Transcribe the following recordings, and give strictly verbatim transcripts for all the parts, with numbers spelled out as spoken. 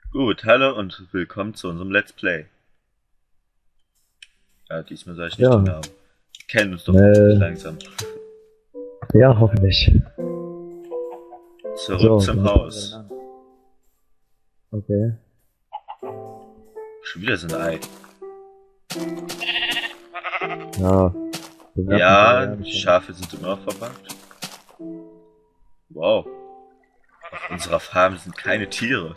Gut, hallo und willkommen zu unserem Let's Play. Ja, diesmal sage ich nicht den Ja, Namen. Wir kennen uns doch hoffentlich äh, langsam. ja, hoffentlich. Zurück So, zum womit fangen wir denn Haus. an? Okay. Schon wieder so ein Ei. Ja, bewerfen können wir Ja, ja die nicht. Schafe sind immer noch verpackt. Wow, auf unserer Farm sind keine Tiere.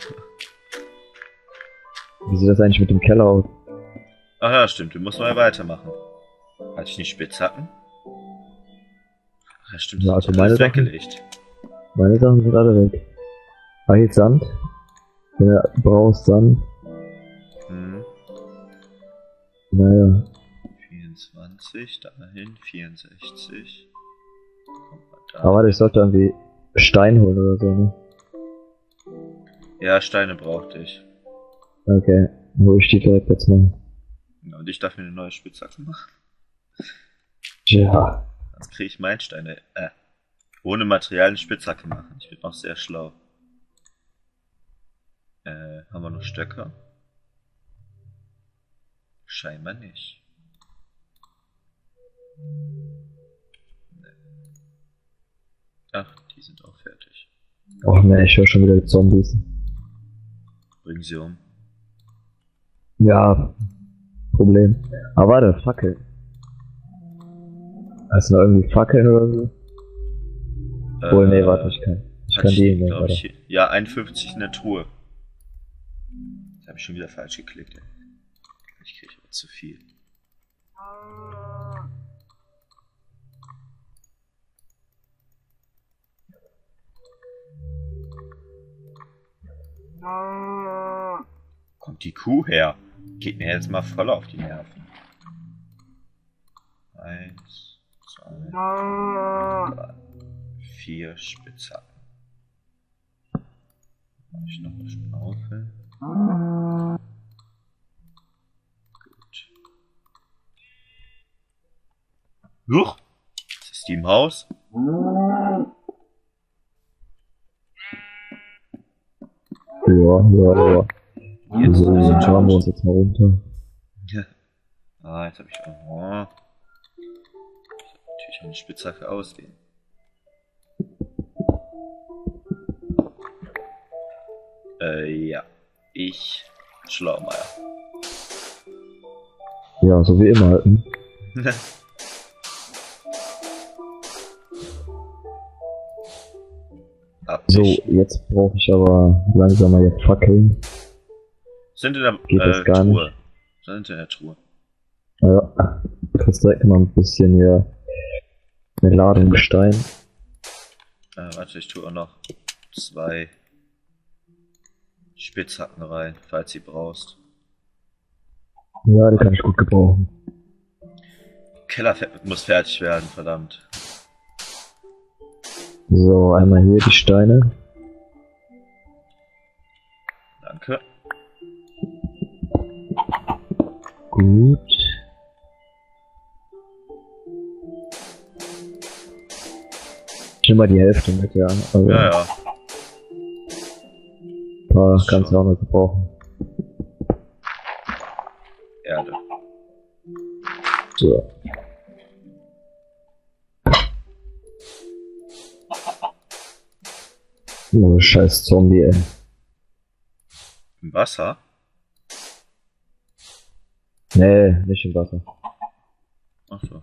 Wie sieht das eigentlich mit dem Keller aus? Ach ja, stimmt, wir müssen mal weitermachen. Hatte ich nicht Spitzhacken? Ach ja, stimmt, Ja, das also ist meine alles Sachen, weggelegt. meine Sachen sind alle weg. Ah, hier ist Sand. Ja, du brauchst Sand. Hm. Naja, vierundzwanzig, dahin, vierundsechzig. Kommt mal da. aber warte, ich sollte irgendwie Stein holen oder so, ne? Ja, Steine brauchte ich. Okay, hol ich die direkt jetzt mal. Ja, und ich darf mir eine neue Spitzhacke machen. Tja, Sonst kriege ich Meilensteine. Äh, ohne Material eine Spitzhacke machen. Ich bin auch sehr schlau. Äh, haben wir noch Stöcker? Scheinbar nicht. Nee. Ach, die sind auch fertig. ach ne, ich höre schon wieder die Zombies. Bringen sie um. Ja, Problem. Aber warte, Fackel. Hast du noch irgendwie Fackeln oder so? Obwohl, nee, warte, ich kann. Ich hatte kann die ich, nehmen, glaube warte. ich, hier. Ja, einundfünfzig in der Truhe. Das habe ich schon wieder falsch geklickt, ey. Ich kriege aber zu viel. Kommt die Kuh her? Geht mir jetzt mal voll auf die Nerven. Eins, zwei, drei, vier Spitzhacken. Mach ich noch eine Schnaufel. Gut. Huch! Ist die im Haus? Ja, ja, ja. Jetzt So, ist dann sie schauen wir uns tot. jetzt mal runter. Ja. Ah, jetzt habe ich auch. Oh. Ich hab natürlich eine Spitzhacke ausgehen. Äh, ja. Ich Schlaumeier. Ja, so wie immer halt. Ne? Ab So, nicht. jetzt brauche ich aber langsam mal jetzt Fackeln. Sind in der Geht das äh, gar Truhe. nicht? Sind in der Truhe. Ja, du kriegst direkt mal ein bisschen hier eine Ladung Gestein. Äh, warte, ich tue auch noch zwei Spitzhacken rein, falls sie brauchst. Ja, die kann ich gut gebrauchen. Keller fe- muss fertig werden, verdammt. So, einmal hier die Steine. Danke. Gut. Ich nehme mal die Hälfte mit, ja. Also Ja, ja. ein paar kannst du auch noch gebrauchen. Erde. So. Oh, scheiß Zombie, ey. Im Wasser? Nee, nicht im Wasser. Achso.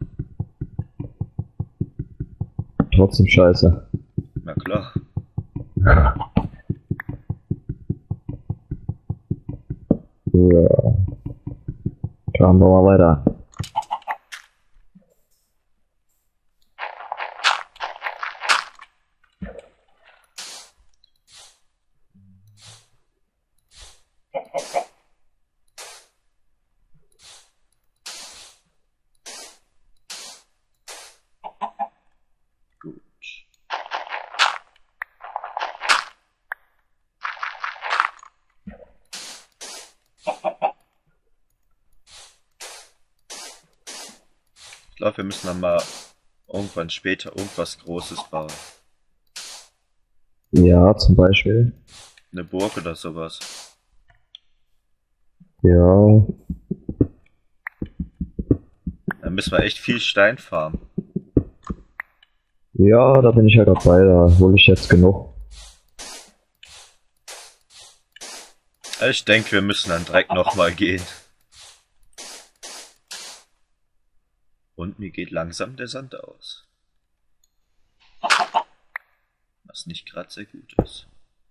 Trotzdem scheiße. Na klar. So. Schauen wir mal weiter. Gut. Ich glaube, wir müssen dann mal irgendwann später irgendwas Großes bauen. Ja, zum Beispiel. Eine Burg oder sowas. Ja, Dann müssen wir echt viel Stein farmen. ja, da bin ich ja gerade bei, da hole ich jetzt genug. Ich denke, wir müssen dann direkt nochmal gehen. Und mir geht langsam der Sand aus. Was nicht gerade sehr gut ist.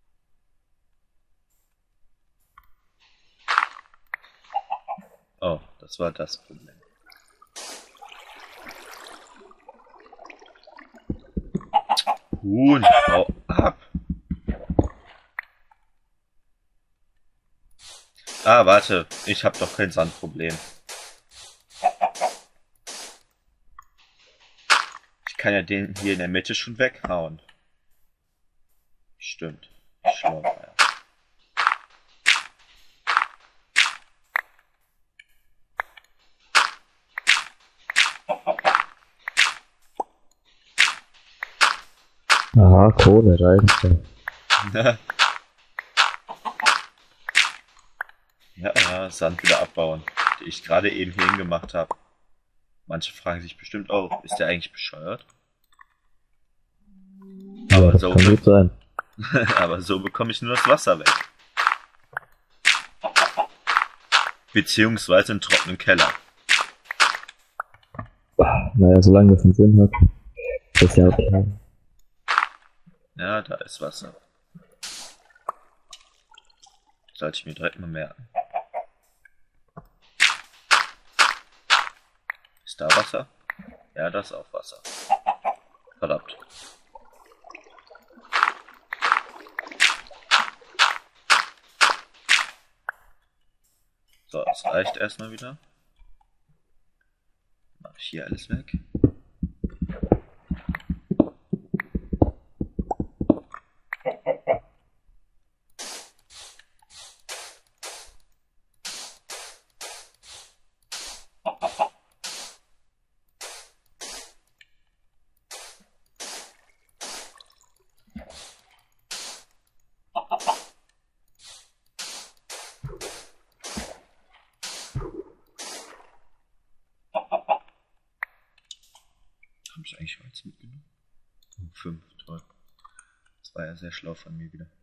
Oh, das war das Problem. Huhn, hau ab! Ah, warte, ich habe doch kein Sandproblem. Ich kann ja den hier in der Mitte schon weghauen. Stimmt. Schlau, ja. Aha, Kohle, da ist er. Ja, ja, Sand wieder abbauen, die ich gerade eben hier hingemacht habe. Manche fragen sich bestimmt auch, ist der eigentlich bescheuert? Ja, Aber das so, kann gut sein. aber so bekomme ich nur das Wasser weg. Beziehungsweise einen trockenen Keller. Naja, solange das einen Sinn hat, ist ja okay. Ja, da ist Wasser. Sollte ich mir direkt mal merken. Ist da Wasser? Ja, da ist auch Wasser. Verdammt. So, das reicht erstmal wieder. Mache ich hier alles weg. Habe ich eigentlich Holz mitgenommen? Oh, fünf, toll. Das war ja sehr schlau von mir wieder.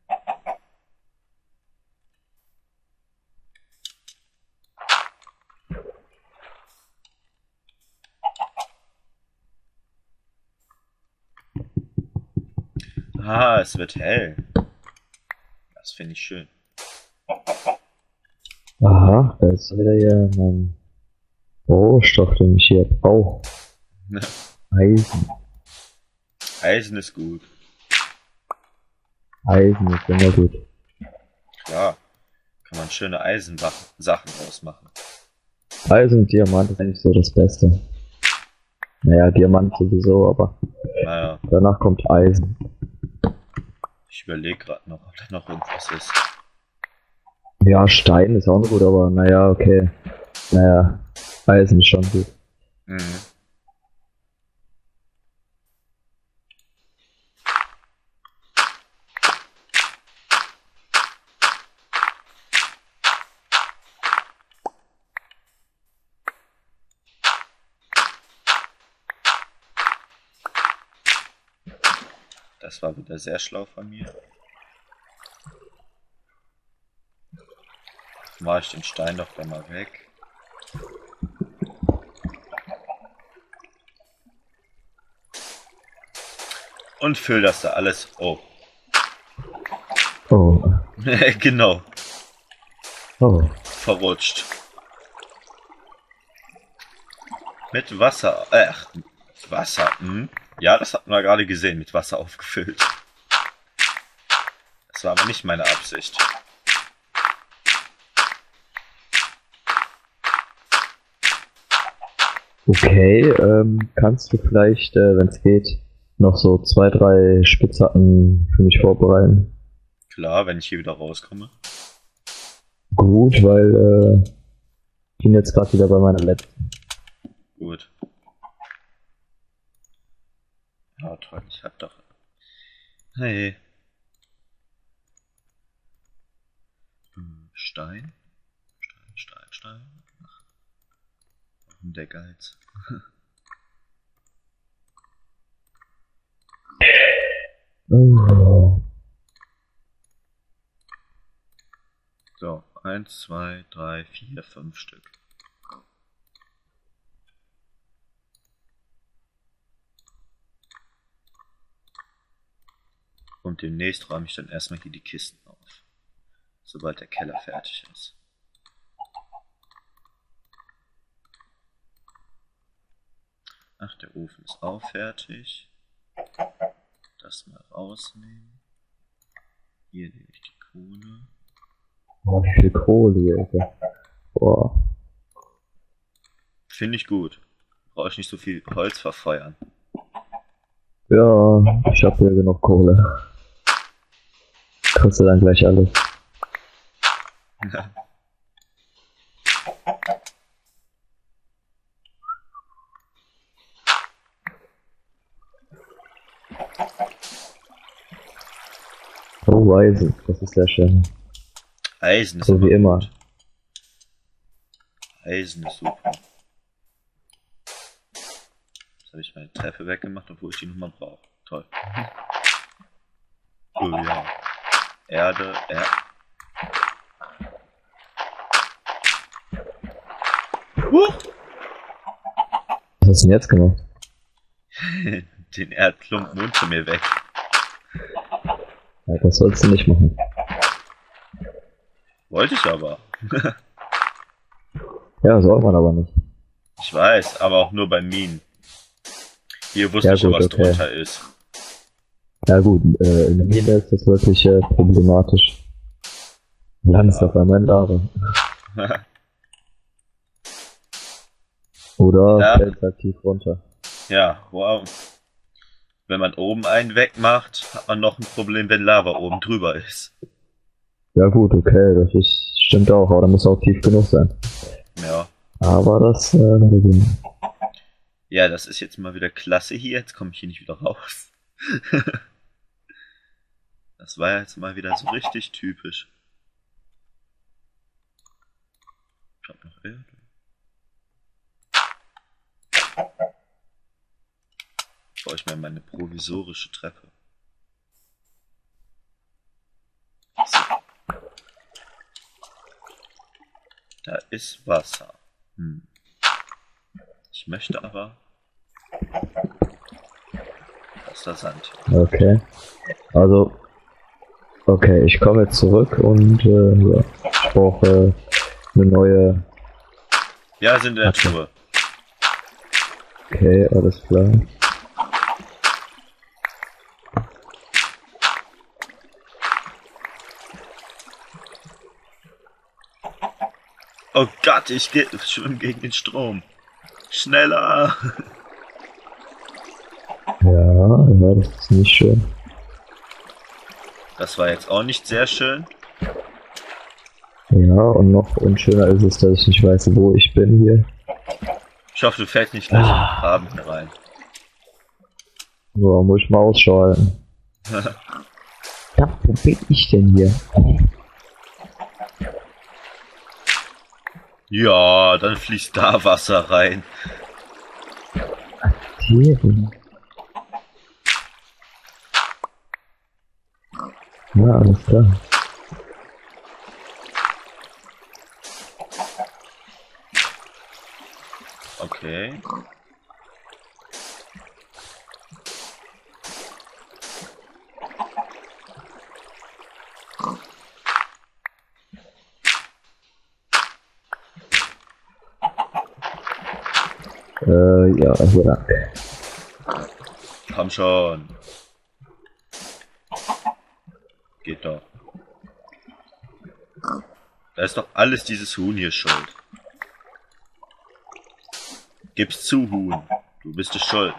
Ah, es wird hell. Das finde ich schön. Aha, da ist wieder hier mein Rohstoff, den ich hier brauche. Eisen. Eisen ist gut. Eisen ist immer gut. Klar. Kann man schöne Eisensachen ausmachen. Eisen und Diamant ist eigentlich so das Beste. Naja, Diamant sowieso, aber Naja, danach kommt Eisen. ich überlege gerade noch, ob da noch irgendwas ist. Ja, Stein ist auch gut, aber naja, okay. Naja, Eisen ist schon gut. Mhm. Das war wieder sehr schlau von mir. Mache ich den Stein doch gleich mal weg. Und füll das da alles. Oh. Oh. Genau. Oh. Verrutscht. Mit Wasser. Ach, Wasser. Hm? Ja, das hatten wir gerade gesehen. Mit Wasser aufgefüllt. Das war aber nicht meine Absicht. Okay, ähm, kannst du vielleicht, äh, wenn es geht, noch so zwei, drei Spitzhacken für mich vorbereiten? Klar, wenn ich hier wieder rauskomme. Gut, weil äh, ich bin jetzt gerade wieder bei meiner letzten. Gut. Ja, toll, ich hab doch... Hey. Hm, Stein. Stein. Stein, Stein. Ach, warum der Geiz? So, eins, zwei, drei, vier, fünf Stück. Und demnächst räume ich dann erstmal hier die Kisten auf, sobald der Keller fertig ist. Ach, der Ofen ist auch fertig. Das mal rausnehmen. Hier nehme ich die Kohle. Oh, wie viel Kohle hier, Alter. Boah. Finde ich gut. Brauche ich nicht so viel Holz verfeuern. Ja, ich hab hier genug Kohle. Kriegst du dann gleich alles. Ja. Oh, Eisen, das ist sehr schön. Eisen ist So wie immer. gut. Eisen ist super. Jetzt habe ich meine Treppe weggemacht, obwohl ich die nochmal brauche. Toll. Oh ja. Erde, Erde. Huch! Was hast du denn jetzt gemacht? Den Erdklumpen unter mir weg. Ja, das sollst du nicht machen. Wollte ich aber. Ja, soll man aber nicht. Ich weiß, aber auch nur bei Minen. Hier wusste Ja, ich ja, gut, was okay. drunter ist. Ja gut, äh, in der Mine ist das wirklich äh, problematisch. Landest Ja. auf einmal in Lava. Oder Ja. fällt halt tief runter. Ja, wow. Wenn man oben einen wegmacht, hat man noch ein Problem, wenn Lava oben drüber ist. Ja gut, okay, das ist, stimmt auch, aber da muss auch tief genug sein. Ja. Aber das, äh, Ja, das ist jetzt mal wieder klasse hier. Jetzt komme ich hier nicht wieder raus. Das war jetzt mal wieder so richtig typisch. Ich hab noch Erde. Baue ich mal meine provisorische Treppe. So. Da ist Wasser. Hm. Ich möchte aber, dass da Sand hier. okay. Also, okay, ich komme jetzt zurück und, äh, ja, ich brauche äh, eine neue, Ja, sind in der Okay. Truhe. okay, alles klar. Oh Gott, ich gehe schwimme gegen den Strom. Schneller! Ja, ja, das ist nicht schön. Das war jetzt auch nicht sehr schön. Ja, und noch unschöner ist es, dass ich nicht weiß, wo ich bin hier. Ich hoffe, du fällst nicht gleich in Ah. den Graben hier rein. So, muss ich mal Ausschau halten. Ja, wo bin ich denn hier? Ja, dann fließt da Wasser rein. Hier. Ja, alles klar. Okay. Äh, ja, hier lang. Komm schon. Geht doch. Da ist doch alles dieses Huhn hier schuld. Gib's zu, Huhn. Du bist es schuld.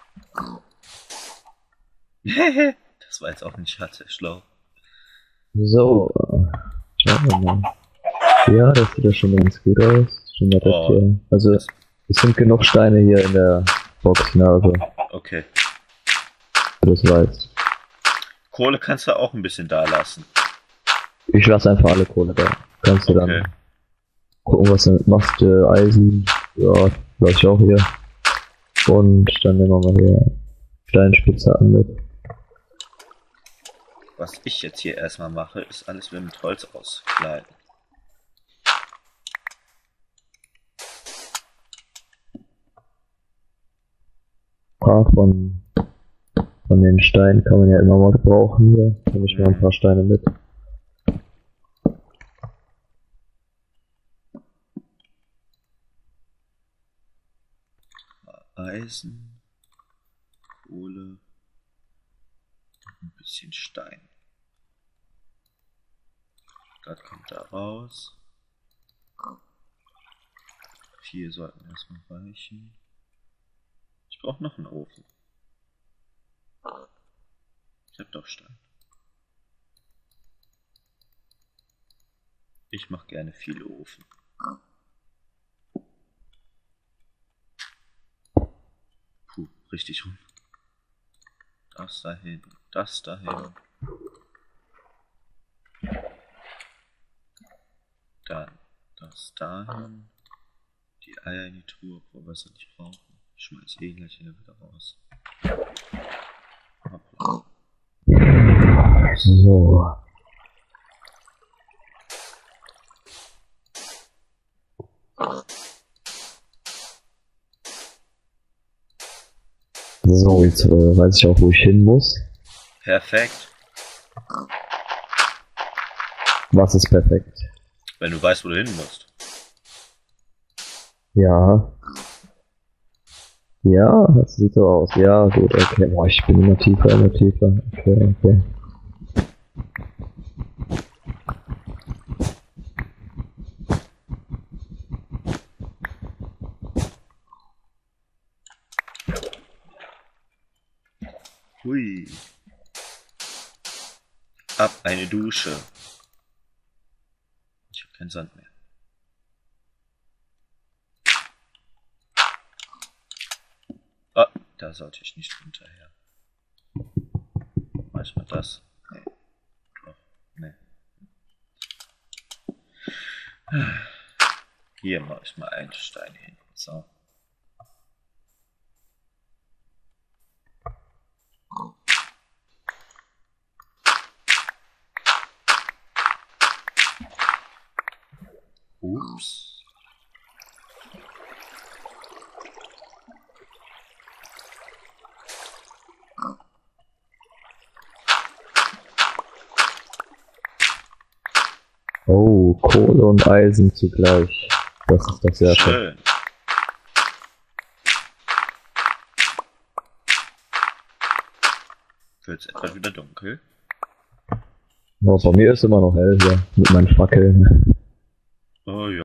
Das war jetzt auch nicht schade, schlau. So, äh, schauen wir mal. Ja, das sieht ja schon ganz gut aus. Schon mal Oh. hier. Also, es sind genug Steine hier in der Box, ne, also, Okay. du das weißt. Kohle kannst du auch ein bisschen da lassen. Ich lasse einfach alle Kohle da. Kannst du Okay. dann Gucken, was du damit machst. Äh, Eisen, ja, lass ich auch hier. Und dann nehmen wir mal hier Steinspitzhacken mit. Was ich jetzt hier erstmal mache, ist alles wieder mit Holz auskleiden. Ein paar von, von den Steinen kann man ja immer mal gebrauchen hier. Nehme ich mal ein paar Steine mit. Eisen, Kohle, ein bisschen Stein. Das kommt da raus. Vier sollten erstmal reichen. Ich brauche noch einen Ofen. Ich hab doch Stein. Ich mache gerne viele Ofen. Puh, richtig rum. Das dahin, das dahin. Dann das dahin. Die Eier in die Truhe, obwohl wir es nicht brauchen. Ich schmeiß eh gleich hier wieder raus. Hoppla. So. So, jetzt äh, weiß ich auch, wo ich hin muss. Perfekt. Was ist perfekt? Wenn du weißt, wo du hin musst. Ja. Ja, das sieht so aus. Ja, gut, okay. Boah, ich bin immer tiefer, immer tiefer. Okay, okay. Hui. Ab eine Dusche. Ich habe keinen Sand mehr. Ah, da sollte ich nicht hinterher. Mach ich mal das? Nee. Doch, nee. Hier mache ich mal einen Stein hin. So. Ups. Oh, Kohle und Eisen zugleich. Das ist doch sehr schön. Schön. Wird es etwa wieder dunkel? Oh, bei mir ist immer noch hell hier mit meinen Fackeln. Oh ja.